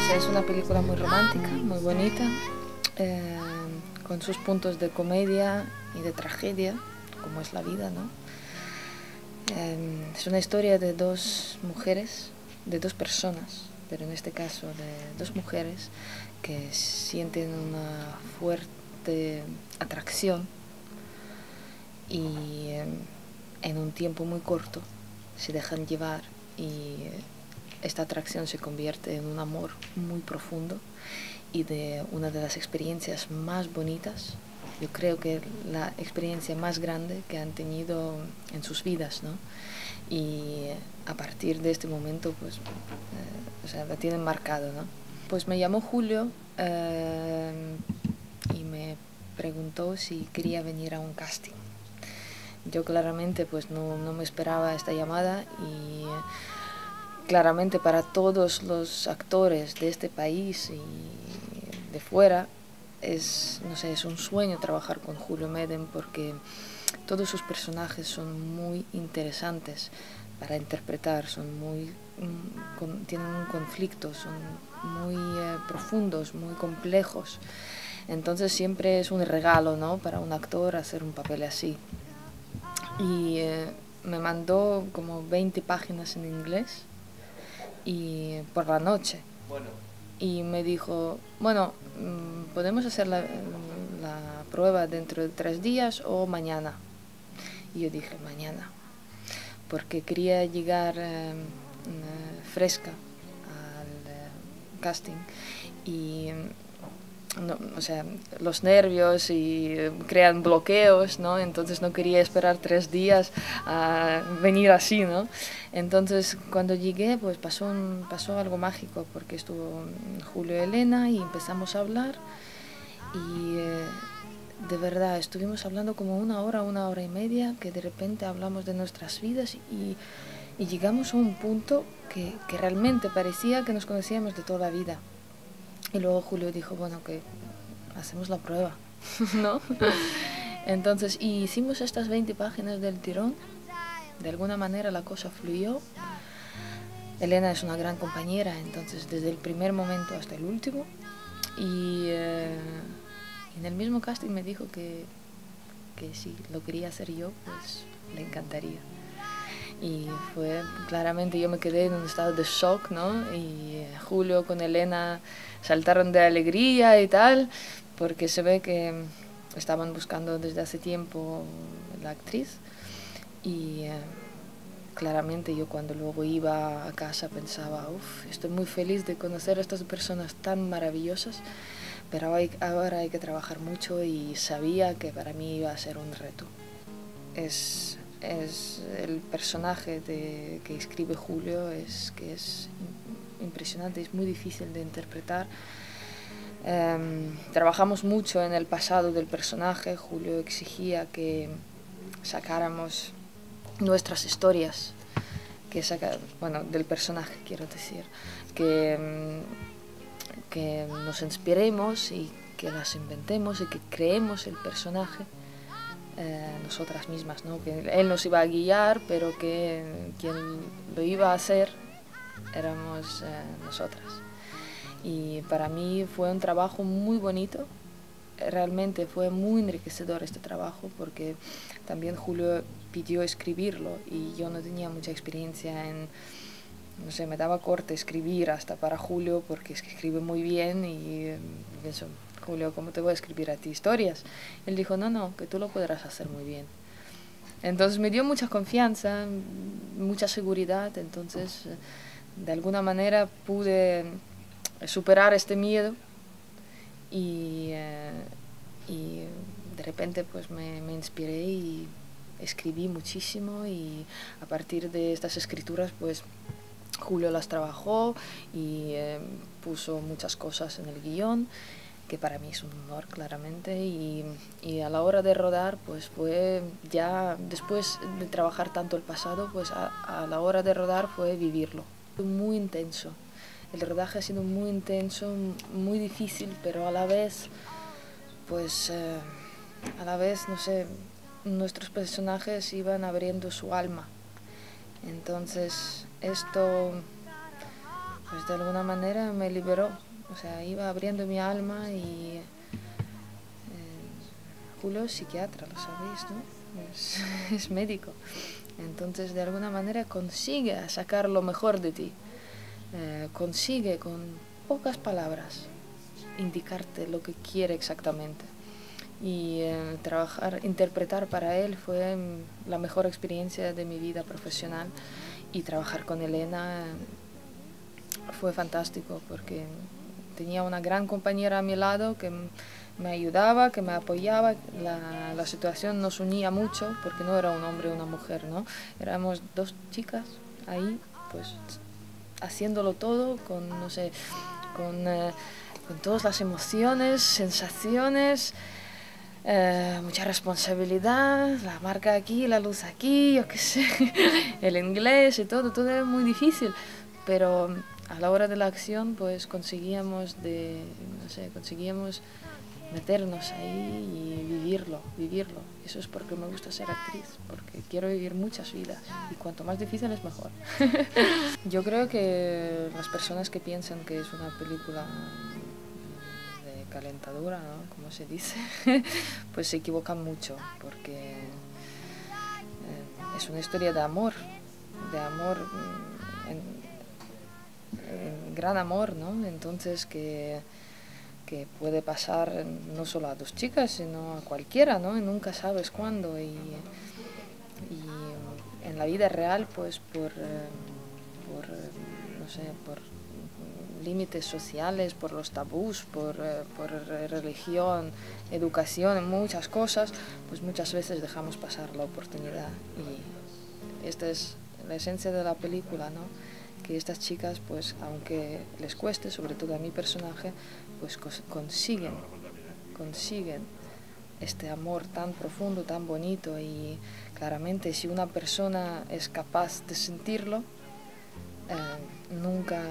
es una película muy romántica, muy bonita, con sus puntos de comedia y de tragedia, como es la vida, ¿no? Es una historia de dos mujeres, de dos personas, pero en este caso de dos mujeres que sienten una fuerte atracción y en un tiempo muy corto se dejan llevar y esta atracción se convierte en un amor muy profundo y de una de las experiencias más bonitas, yo creo que la experiencia más grande que han tenido en sus vidas, ¿no? Y a partir de este momento, pues, o sea, la tienen marcado, ¿no? Pues me llamó Julio y me preguntó si quería venir a un casting. Yo claramente pues no me esperaba esta llamada y claramente para todos los actores de este país y de fuera es, no sé, es un sueño trabajar con Julio Medem porque todos sus personajes son muy interesantes para interpretar, son muy, tienen un conflicto, son muy profundos, muy complejos. Entonces siempre es un regalo, ¿no?, para un actor hacer un papel así. Y me mandó como 20 páginas en inglés y por la noche. Y me dijo, bueno, podemos hacer la prueba dentro de 3 días o mañana. Y yo dije, mañana, porque quería llegar fresca al casting y no, o sea, los nervios y crean bloqueos, ¿no? Entonces no quería esperar 3 días a venir así, ¿no? Entonces cuando llegué pues pasó algo mágico porque estuvo Julio y Elena y empezamos a hablar y de verdad estuvimos hablando como una hora y media, que de repente hablamos de nuestras vidas y llegamos a un punto que realmente parecía que nos conocíamos de toda la vida. Y luego Julio dijo, bueno, que hacemos la prueba, ¿no? Entonces, y hicimos estas 20 páginas del tirón. De alguna manera la cosa fluyó. Elena es una gran compañera, entonces desde el primer momento hasta el último. Y en el mismo casting me dijo que si lo quería hacer yo, pues le encantaría. Y fue, claramente yo me quedé en un estado de shock, ¿no? Y Julio con Elena saltaron de alegría y tal, porque se ve que estaban buscando desde hace tiempo la actriz. Y claramente yo cuando luego iba a casa pensaba, estoy muy feliz de conocer a estas personas tan maravillosas, pero ahora hay que trabajar mucho y sabía que para mí iba a ser un reto. Es el personaje que escribe Julio, es impresionante, es muy difícil de interpretar. Trabajamos mucho en el pasado del personaje. Julio exigía que sacáramos nuestras historias, bueno, del personaje quiero decir, que nos inspiremos y que las inventemos y que creemos el personaje nosotras mismas, ¿no? Que él nos iba a guiar, pero que quien lo iba a hacer éramos nosotras. Y para mí fue un trabajo muy bonito, realmente fue muy enriquecedor este trabajo, porque también Julio pidió escribirlo y yo no tenía mucha experiencia en, no sé, me daba corte escribir hasta para Julio, porque es que escribe muy bien y pienso, Julio, ¿cómo te voy a escribir a ti historias? Él dijo, no, que tú lo podrás hacer muy bien. Entonces me dio mucha confianza, mucha seguridad, entonces de alguna manera pude superar este miedo y de repente pues me inspiré y escribí muchísimo y a partir de estas escrituras pues Julio las trabajó y puso muchas cosas en el guión, que para mí es un honor claramente, y a la hora de rodar pues fue ya, después de trabajar tanto el pasado, pues a la hora de rodar fue vivirlo. Fue muy intenso, el rodaje ha sido muy intenso, muy difícil, pero a la vez pues no sé, nuestros personajes iban abriendo su alma. Entonces esto pues de alguna manera me liberó. O sea, iba abriendo mi alma y Julio es psiquiatra, lo sabéis, ¿no? Es médico. Entonces, de alguna manera consigue sacar lo mejor de ti. Consigue con pocas palabras indicarte lo que quiere exactamente. Y interpretar para él fue la mejor experiencia de mi vida profesional. Y trabajar con Elena fue fantástico porque tenía una gran compañera a mi lado que me ayudaba, que me apoyaba. La situación nos unía mucho porque no era un hombre y una mujer, ¿no? Éramos dos chicas ahí, pues haciéndolo todo con, no sé, con todas las emociones, sensaciones, mucha responsabilidad, la marca aquí, la luz aquí, yo qué sé, el inglés y todo era muy difícil, pero a la hora de la acción pues conseguíamos meternos ahí y vivirlo. Eso es porque me gusta ser actriz, porque quiero vivir muchas vidas y cuanto más difícil es mejor. Yo creo que las personas que piensan que es una película de calentadura, ¿no? Como se dice, pues se equivocan mucho, porque es una historia de amor, gran amor, ¿no? Entonces que puede pasar no solo a dos chicas, sino a cualquiera, ¿no? Y nunca sabes cuándo. Y en la vida real, pues por límites sociales, por los tabús, por religión, educación, muchas cosas, pues muchas veces dejamos pasar la oportunidad. Y esta es la esencia de la película, ¿no? Que estas chicas, pues aunque les cueste, sobre todo a mi personaje, pues consiguen este amor tan profundo, tan bonito. Y claramente si una persona es capaz de sentirlo, nunca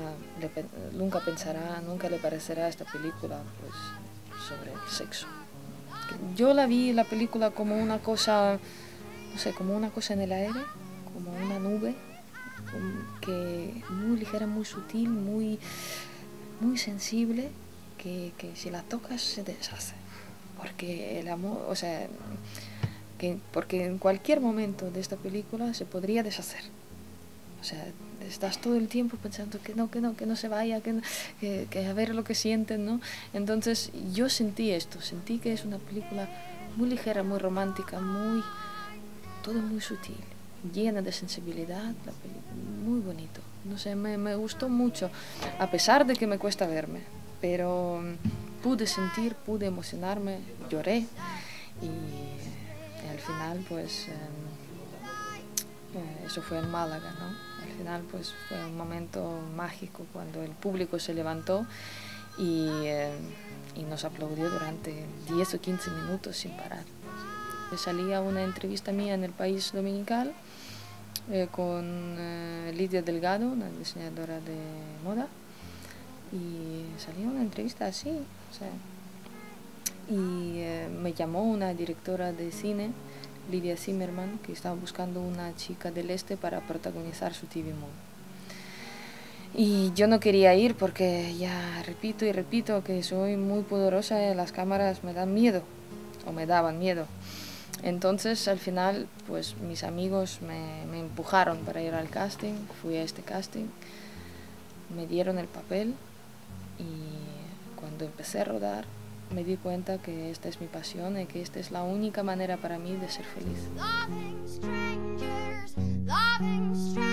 le parecerá esta película pues sobre sexo. Yo la película como una cosa, no sé, como una cosa en el aire, como una nube, que muy ligera, muy sutil, muy sensible, que si la tocas se deshace, porque el amor, o sea, porque en cualquier momento de esta película se podría deshacer. O sea, estás todo el tiempo pensando que no se vaya, que a ver lo que sienten, ¿no? Entonces yo sentí esto, sentí que es una película muy ligera, muy romántica, todo muy sutil, llena de sensibilidad, muy bonito. No sé, me gustó mucho, a pesar de que me cuesta verme, pero pude sentir, pude emocionarme, lloré y al final pues eso fue en Málaga, ¿no? Al final pues fue un momento mágico cuando el público se levantó y nos aplaudió durante 10 o 15 minutos sin parar. Salía una entrevista mía en El País Dominical con Lidia Delgado, una diseñadora de moda, y salía una entrevista así, o sea, y me llamó una directora de cine, Lidia Zimmerman, que estaba buscando una chica del este para protagonizar su TV Movie. Y yo no quería ir porque ya repito y repito que soy muy poderosa y las cámaras me dan miedo, o me daban miedo. Entonces al final pues mis amigos me empujaron para ir al casting, fui a este casting, me dieron el papel y cuando empecé a rodar me di cuenta que esta es mi pasión y que esta es la única manera para mí de ser feliz.